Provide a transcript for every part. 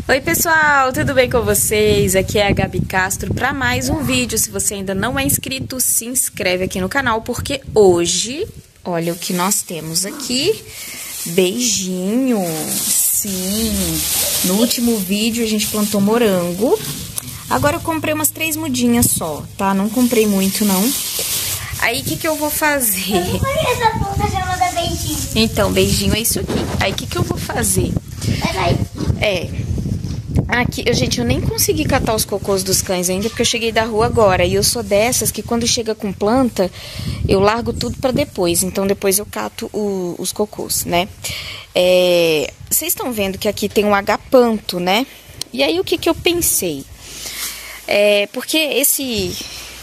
Oi pessoal, tudo bem com vocês? Aqui é a Gabi Castro para mais um vídeo. Se você ainda não é inscrito, se inscreve aqui no canal, porque hoje, olha o que nós temos aqui, beijinho. Sim, no último vídeo a gente plantou morango, agora eu comprei umas 3 mudinhas só, tá? Não comprei muito não. Aí o que eu vou fazer? Eu não conheço a planta chamada beijinho. Então, beijinho é isso aqui. Aí o que eu vou fazer? Aqui, gente, eu nem consegui catar os cocôs dos cães ainda, porque eu cheguei da rua agora. E eu sou dessas que quando chega com planta, eu largo tudo pra depois. Então, depois eu cato os cocôs, né? Vocês estão vendo que aqui tem um agapanto, né? E aí, o que eu pensei? Porque esse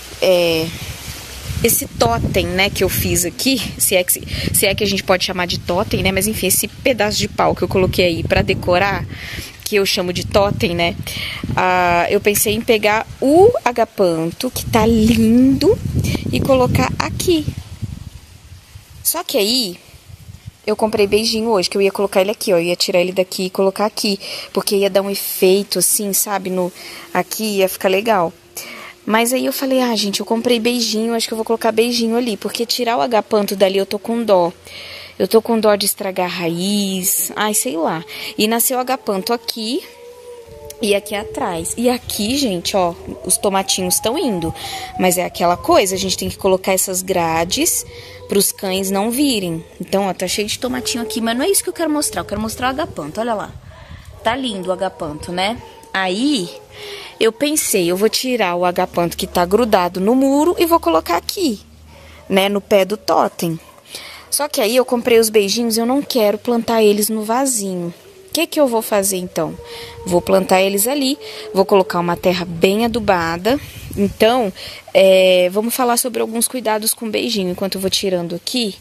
totem, né, que eu fiz aqui, se é que a gente pode chamar de totem, né? Mas enfim, esse pedaço de pau que eu coloquei aí pra decorar, que eu chamo de totem, né? Eu pensei em pegar o agapanto, que tá lindo, e colocar aqui. Só que aí, eu comprei beijinho hoje, que eu ia colocar ele aqui, ó. Eu ia tirar ele daqui e colocar aqui, porque ia dar um efeito assim, sabe? Aqui ia ficar legal. Mas aí eu falei, gente, eu comprei beijinho, acho que eu vou colocar beijinho ali, porque tirar o agapanto dali eu tô com dó. Eu tô com dó de estragar a raiz, sei lá. E nasceu agapanto aqui e aqui atrás. E aqui, gente, ó, os tomatinhos estão indo. Mas é aquela coisa, a gente tem que colocar essas grades pros cães não virem. Então, ó, tá cheio de tomatinho aqui, mas não é isso que eu quero mostrar. Eu quero mostrar o agapanto, olha lá. Tá lindo o agapanto, né? Aí, eu pensei, eu vou tirar o agapanto que tá grudado no muro e vou colocar aqui, né, no pé do totem. Só que aí eu comprei os beijinhos e eu não quero plantar eles no vasinho. O que eu vou fazer então? Vou plantar eles ali, vou colocar uma terra bem adubada. Então, vamos falar sobre alguns cuidados com beijinho, enquanto eu vou tirando aqui.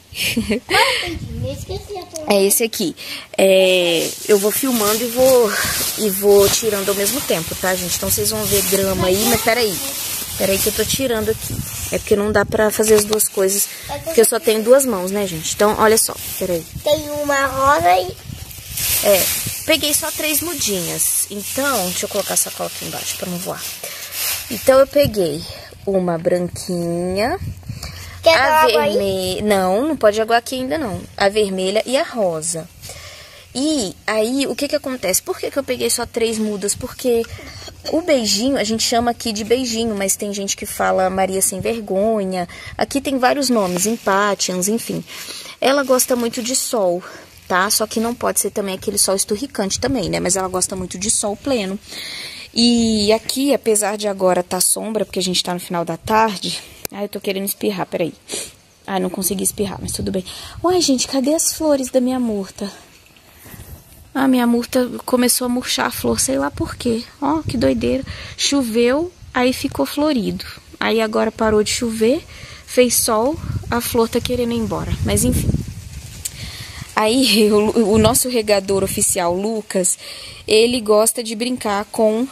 É esse aqui. Eu vou filmando e vou tirando ao mesmo tempo, tá, gente? Então vocês vão ver grama aí, mas peraí que eu tô tirando aqui. É porque não dá pra fazer as duas coisas, porque eu só tenho 2 mãos, né, gente? Então, olha só, peraí. Tem uma rosa e... Peguei só 3 mudinhas. Então, deixa eu colocar a sacola aqui embaixo pra não voar. Então, eu peguei uma branquinha. Quer a água aí? vermelha. Não pode aguar aqui ainda não. A vermelha e a rosa. E aí, o que acontece? Por que eu peguei só 3 mudas? Porque o beijinho, a gente chama aqui de beijinho, mas tem gente que fala Maria Sem Vergonha. Aqui tem vários nomes, Impatiens, enfim. Ela gosta muito de sol, tá? Só que não pode ser também aquele sol esturricante também, né? Mas ela gosta muito de sol pleno. E aqui, apesar de agora tá sombra, porque a gente tá no final da tarde... eu tô querendo espirrar, peraí. Não consegui espirrar, mas tudo bem. Uai, gente, cadê as flores da minha murta? Minha murta começou a murchar a flor, sei lá por quê. Ó, que doideira. Choveu, aí ficou florido. Aí agora parou de chover, fez sol, a flor tá querendo ir embora. Mas enfim. Aí o nosso regador oficial, Lucas, ele gosta de brincar com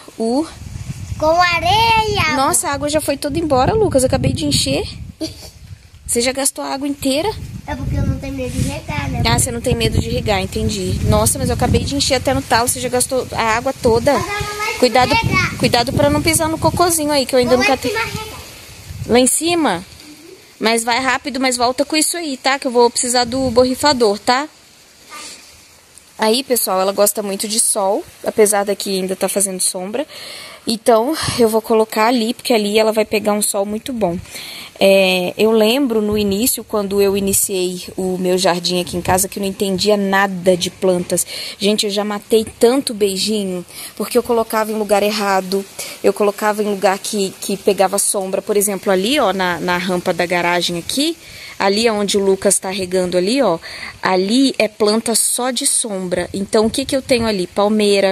areia. Nossa, a água já foi toda embora, Lucas. Eu acabei de encher. Você já gastou a água inteira? É porque eu não tenho medo de regar, né? Você não tem medo de regar, entendi. Nossa, mas eu acabei de encher até no talo. Você já gastou a água toda. Cuidado pra não pisar no cocôzinho aí, que eu ainda nunca tenho. Lá em cima? Mas vai rápido, mas volta com isso aí, tá? Que eu vou precisar do borrifador, tá? Aí, pessoal, ela gosta muito de sol, apesar daqui ainda tá fazendo sombra. Então, eu vou colocar ali, porque ali ela vai pegar um sol muito bom. Eu lembro no início, quando eu iniciei o meu jardim aqui em casa, que eu não entendia nada de plantas. Gente, eu já matei tanto beijinho, porque eu colocava em lugar errado, eu colocava em lugar que pegava sombra. Por exemplo, ali, ó, na rampa da garagem aqui, ali onde o Lucas tá regando ali, ó, ali é planta só de sombra. Então, o que eu tenho ali? Palmeira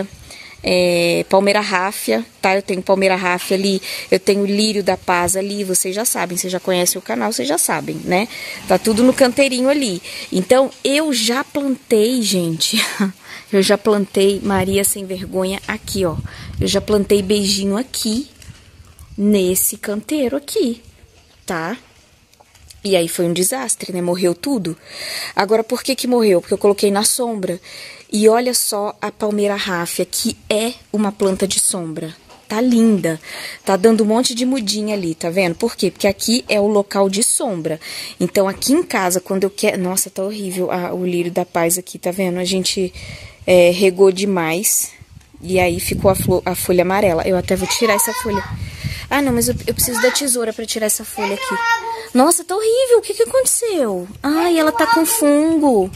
ráfia, tá? Eu tenho palmeira ráfia ali, eu tenho lírio da paz ali, vocês já sabem, vocês já conhecem o canal, vocês já sabem, né? Tá tudo no canteirinho ali. Então, eu já plantei, gente, eu já plantei Maria Sem Vergonha aqui, ó. Eu já plantei beijinho aqui, nesse canteiro aqui, tá? E aí foi um desastre, né? Morreu tudo. Agora, por que que morreu? Porque eu coloquei na sombra. E olha só a palmeira ráfia, que é uma planta de sombra. Tá linda. Tá dando um monte de mudinha ali, tá vendo? Por quê? Porque aqui é o local de sombra. Então, aqui em casa, quando eu quero... Nossa, tá horrível o lírio da paz aqui, tá vendo? A gente regou demais. E aí ficou a folha amarela. Eu até vou tirar essa folha. Ah, não, mas eu preciso da tesoura pra tirar essa folha aqui. Nossa, tá horrível. O que que aconteceu? Ai, ela tá com fungo.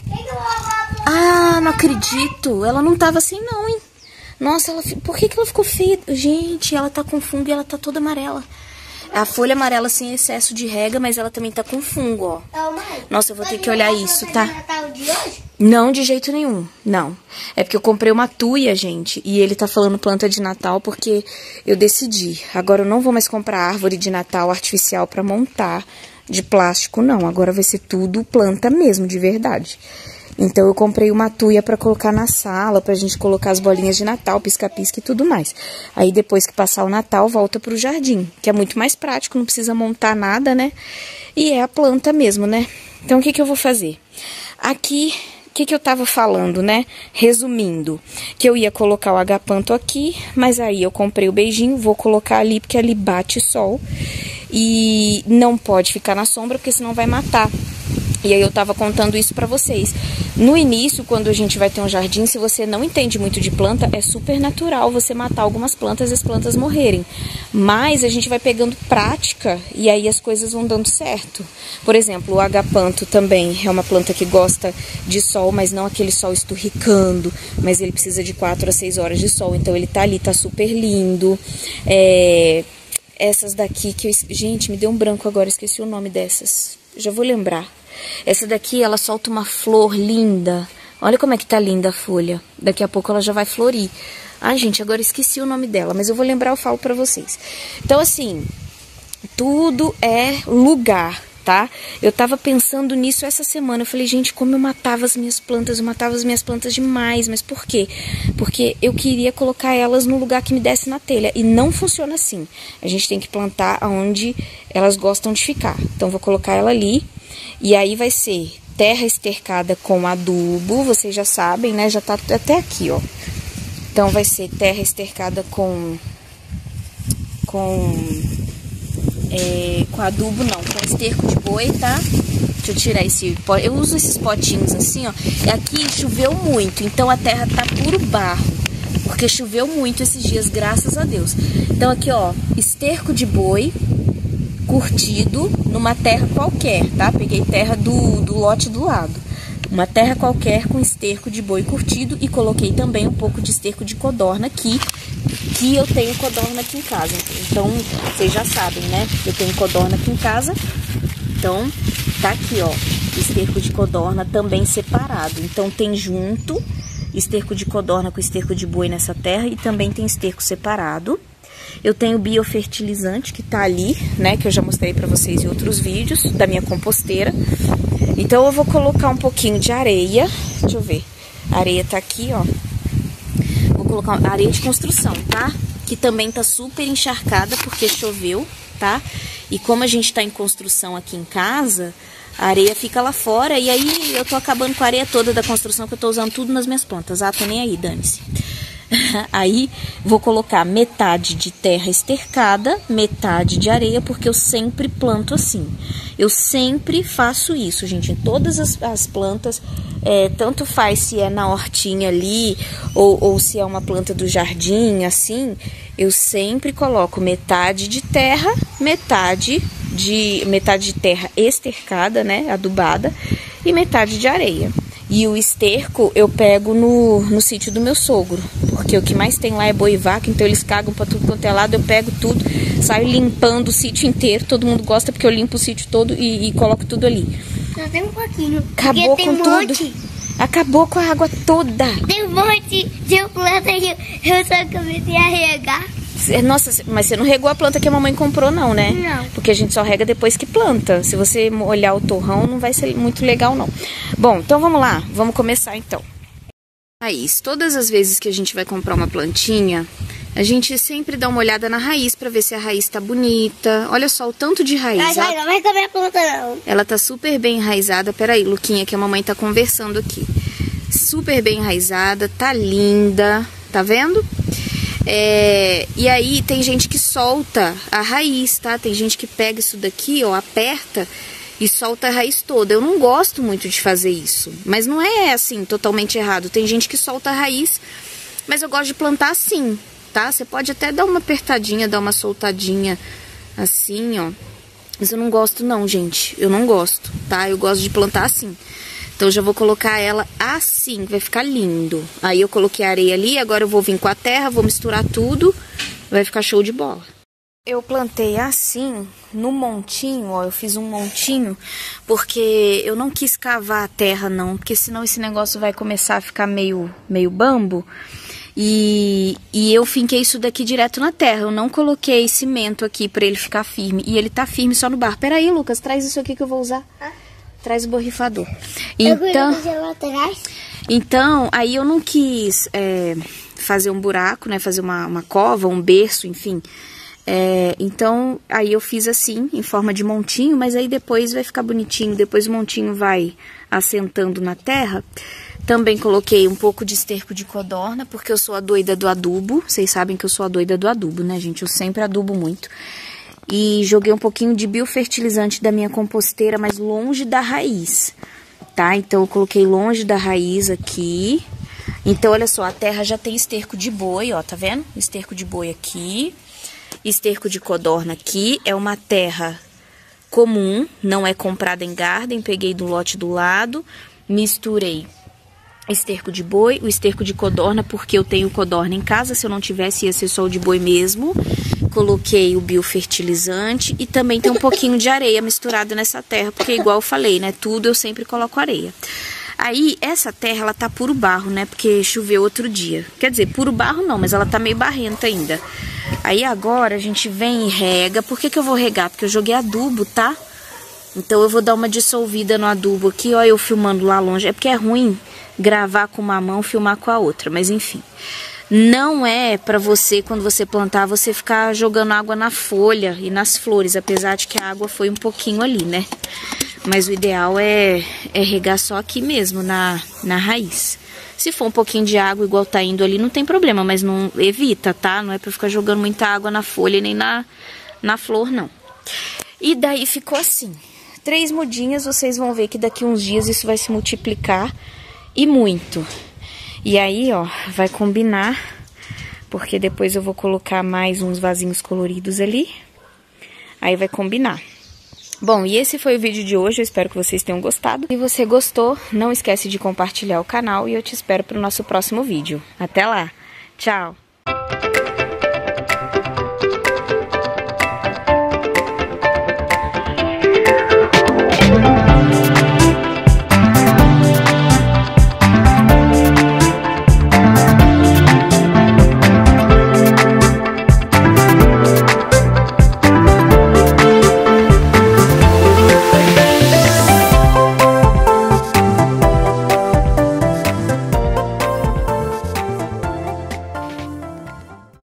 Ah, não acredito. Ela não tava assim não, hein? Nossa, por que que ela ficou feia? Gente, ela tá com fungo e ela tá toda amarela. A folha amarela sem excesso de rega, mas ela também tá com fungo, ó. Nossa, eu vou ter que olhar isso, tá? Não, de jeito nenhum. Não. É porque eu comprei uma tuia, gente, e ele tá falando planta de Natal porque eu decidi. Agora eu não vou mais comprar árvore de Natal artificial pra montar de plástico, não. Agora vai ser tudo planta mesmo, de verdade. Então, eu comprei uma tuia pra colocar na sala, pra gente colocar as bolinhas de Natal, pisca-pisca e tudo mais. Aí, depois que passar o Natal, volta pro jardim, que é muito mais prático, não precisa montar nada, né? E é a planta mesmo, né? Então, o que que eu vou fazer? Aqui, o que que eu tava falando, né? Resumindo, que eu ia colocar o agapanto aqui, mas aí eu comprei o beijinho, vou colocar ali, porque ali bate sol. E não pode ficar na sombra, porque senão vai matar. E aí eu tava contando isso pra vocês. No início, quando a gente vai ter um jardim, se você não entende muito de planta, é super natural você matar algumas plantas e as plantas morrerem. Mas a gente vai pegando prática e aí as coisas vão dando certo. Por exemplo, o agapanto também é uma planta que gosta de sol, mas não aquele sol esturricando, mas ele precisa de 4 a 6 horas de sol. Então ele tá ali, tá super lindo. Essas daqui que eu... Gente, me deu um branco agora, esqueci o nome dessas. Já vou lembrar. Essa daqui, ela solta uma flor linda. Olha como é que tá linda a folha. Daqui a pouco ela já vai florir. Ai, gente, agora esqueci o nome dela, mas eu vou lembrar, eu falo pra vocês. Então, assim, tudo é lugar, tá? Eu tava pensando nisso essa semana. Eu falei, gente, como eu matava as minhas plantas. Eu matava as minhas plantas demais. Mas por quê? Porque eu queria colocar elas no lugar que me desse na telha. E não funciona assim. A gente tem que plantar onde elas gostam de ficar. Então, vou colocar ela ali. E aí vai ser terra estercada com adubo, vocês já sabem, né? Já tá até aqui, ó. Então vai ser terra estercada com adubo, não, com esterco de boi, tá? Deixa eu tirar esse... Eu uso esses potinhos assim, ó. E aqui choveu muito, então a terra tá puro barro. Porque choveu muito esses dias, graças a Deus. Então aqui, ó, esterco de boi curtido numa terra qualquer, tá? Peguei terra do lote do lado. Uma terra qualquer com esterco de boi curtido e coloquei também um pouco de esterco de codorna aqui, que eu tenho codorna aqui em casa. Então, vocês já sabem, né? Eu tenho codorna aqui em casa. Então, tá aqui, ó, esterco de codorna também separado. Então, tem junto esterco de codorna com esterco de boi nessa terra e também tem esterco separado. Eu tenho biofertilizante que tá ali, né, que eu já mostrei pra vocês em outros vídeos, da minha composteira. Então eu vou colocar um pouquinho de areia, deixa eu ver, a areia tá aqui, ó. Vou colocar areia de construção, tá? Que também tá super encharcada porque choveu, tá? E como a gente tá em construção aqui em casa, a areia fica lá fora e aí eu tô acabando com a areia toda da construção que eu tô usando tudo nas minhas plantas. Ah, tô nem aí, dane-se. Aí vou colocar metade de terra estercada, metade de areia, porque eu sempre planto assim. Eu sempre faço isso, gente, em todas as plantas, tanto faz se é na hortinha ali, ou se é uma planta do jardim, assim, eu sempre coloco metade de terra, metade de terra estercada, né, adubada, e metade de areia. E o esterco eu pego no sítio do meu sogro, porque o que mais tem lá é boi e vaca, então eles cagam pra tudo quanto é lado, eu pego tudo, saio limpando o sítio inteiro, todo mundo gosta porque eu limpo o sítio todo e coloco tudo ali. Só tem um pouquinho, acabou com tudo. Acabou com a água toda. Tem um monte de planta e eu só comecei a regar. Nossa, mas você não regou a planta que a mamãe comprou não, né? Não. Porque a gente só rega depois que planta. Se você olhar o torrão, não vai ser muito legal não. Bom, então vamos lá. Vamos começar então. Aí, todas as vezes que a gente vai comprar uma plantinha, A gente sempre dá uma olhada na raiz pra ver se a raiz tá bonita. Olha só o tanto de raiz. Mas não vai comer a planta, não. Ela tá super bem enraizada. Peraí, Luquinha, que a mamãe tá conversando aqui. Super bem enraizada, tá linda. Tá vendo? E aí tem gente que solta a raiz, tá? Tem gente que pega isso daqui, ó, aperta e solta a raiz toda. Eu não gosto muito de fazer isso, mas não é assim totalmente errado. Tem gente que solta a raiz, mas eu gosto de plantar assim, tá? Você pode até dar uma apertadinha, dar uma soltadinha assim, ó. Mas eu não gosto não, gente. Eu não gosto, tá? Eu gosto de plantar assim. Então eu já vou colocar ela assim, vai ficar lindo. Aí eu coloquei a areia ali, agora eu vou vir com a terra, vou misturar tudo, vai ficar show de bola. Eu plantei assim, no montinho, ó, eu fiz um montinho, porque eu não quis cavar a terra não, porque senão esse negócio vai começar a ficar meio bambo. E eu finquei isso daqui direto na terra, eu não coloquei cimento aqui pra ele ficar firme. E ele tá firme só no barro. Peraí, Lucas, traz isso aqui que eu vou usar. Traz o borrifador. Então, aí eu não quis fazer um buraco, né? Fazer uma cova, um berço, enfim. Então, aí eu fiz assim, em forma de montinho, mas aí depois vai ficar bonitinho. Depois o montinho vai assentando na terra. Também coloquei um pouco de esterco de codorna, porque eu sou a doida do adubo. Vocês sabem que eu sou a doida do adubo, né, gente? Eu sempre adubo muito. E joguei um pouquinho de biofertilizante da minha composteira, mas longe da raiz, tá? Então eu coloquei longe da raiz aqui. Então olha só, a terra já tem esterco de boi, ó, tá vendo? Esterco de boi aqui, esterco de codorna aqui. É uma terra comum, não é comprada em garden. Peguei do lote do lado, misturei esterco de boi, o esterco de codorna, porque eu tenho codorna em casa. Se eu não tivesse, ia ser só o de boi mesmo. Coloquei o biofertilizante e também tem um pouquinho de areia misturado nessa terra, porque igual eu falei, né, tudo eu sempre coloco areia. Aí, essa terra, ela tá puro barro, né, porque choveu outro dia. Quer dizer, puro barro não, mas ela tá meio barrenta ainda. Aí agora a gente vem e rega. Por que eu vou regar? Porque eu joguei adubo, tá? Então eu vou dar uma dissolvida no adubo aqui, ó, eu filmando lá longe. É porque é ruim gravar com uma mão, filmar com a outra, mas enfim. Não é pra você, quando você plantar, você ficar jogando água na folha e nas flores, apesar de que a água foi um pouquinho ali, né? Mas o ideal é regar só aqui mesmo, na raiz. Se for um pouquinho de água igual tá indo ali, não tem problema, mas não evita, tá? Não é pra ficar jogando muita água na folha nem na flor, não. E daí ficou assim. 3 mudinhas, vocês vão ver que daqui uns dias isso vai se multiplicar e muito. E aí, ó, vai combinar, porque depois eu vou colocar mais uns vasinhos coloridos ali. Aí vai combinar. Bom, e esse foi o vídeo de hoje, eu espero que vocês tenham gostado. Se você gostou, não esquece de compartilhar o canal e eu te espero para o nosso próximo vídeo. Até lá, tchau!